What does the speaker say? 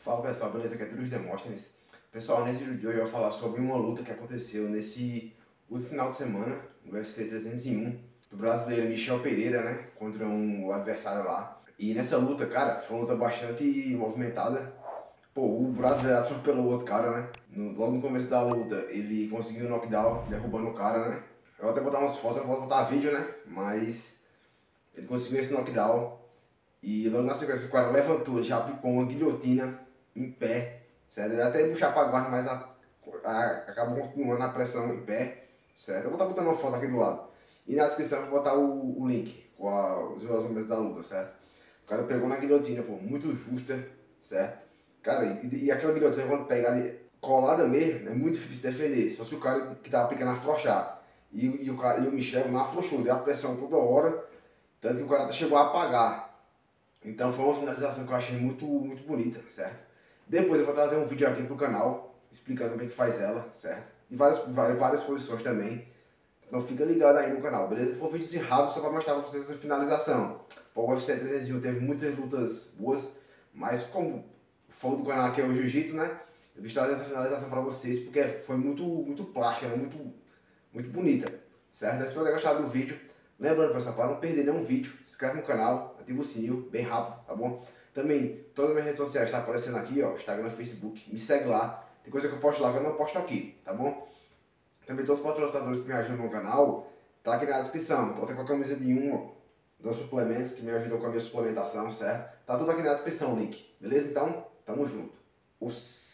Fala pessoal, beleza? Aqui é Druz Demóstenes. Pessoal, nesse vídeo de hoje eu vou falar sobre uma luta que aconteceu nesse último final de semana, no UFC 301, do brasileiro Michel Pereira, né? Contra um adversário lá. E nessa luta, cara, foi uma luta bastante movimentada. Pô, o brasileiro atropelou o outro cara, né? Logo no começo da luta, ele conseguiu um knockdown, derrubando o cara, né? Eu vou até botar umas fotos, não vou botar vídeo, né? Mas ele conseguiu esse knockdown. E logo na sequência o cara levantou, ele já aplicou uma guilhotina em pé, certo? Ele até puxar para a guarda, mas acabou continuando a pressão em pé, certo? Eu vou estar botando uma foto aqui do lado. E na descrição eu vou botar o link com os meus momentos da luta, certo? O cara pegou na guilhotina, pô, muito justa, certo? Cara, e aquela guilhotina quando pega ali colada mesmo, é muito difícil defender. Só se o cara que tava pegando afrouxar. E o Michel não afrouxou, deu a pressão toda hora, tanto que o cara chegou a apagar. Então foi uma finalização que eu achei muito bonita, certo? Depois eu vou trazer um vídeo aqui pro canal, explicando como é que faz ela, certo? E várias posições também. Então fica ligado aí no canal, beleza? Foi um vídeo rápido só para mostrar pra vocês essa finalização. O UFC 301 teve muitas lutas boas, mas como o foco do canal aqui é o Jiu-Jitsu, né? Eu quis trazer essa finalização para vocês porque foi muito plástica, né? Muito bonita, certo? Eu espero ter gostado do vídeo. Lembrando, pessoal, para não perder nenhum vídeo, se inscreve no canal, ativa o sininho, bem rápido, tá bom? Também, todas as minhas redes sociais estão aparecendo aqui, ó, Instagram, Facebook, me segue lá. Tem coisa que eu posto lá que eu não posto aqui, tá bom? Também todos os patrocinadores que me ajudam no canal, tá aqui na descrição. Tô até com a camisa de um dos suplementos que me ajudam com a minha suplementação, certo? Tá tudo aqui na descrição o link, beleza? Então, tamo junto.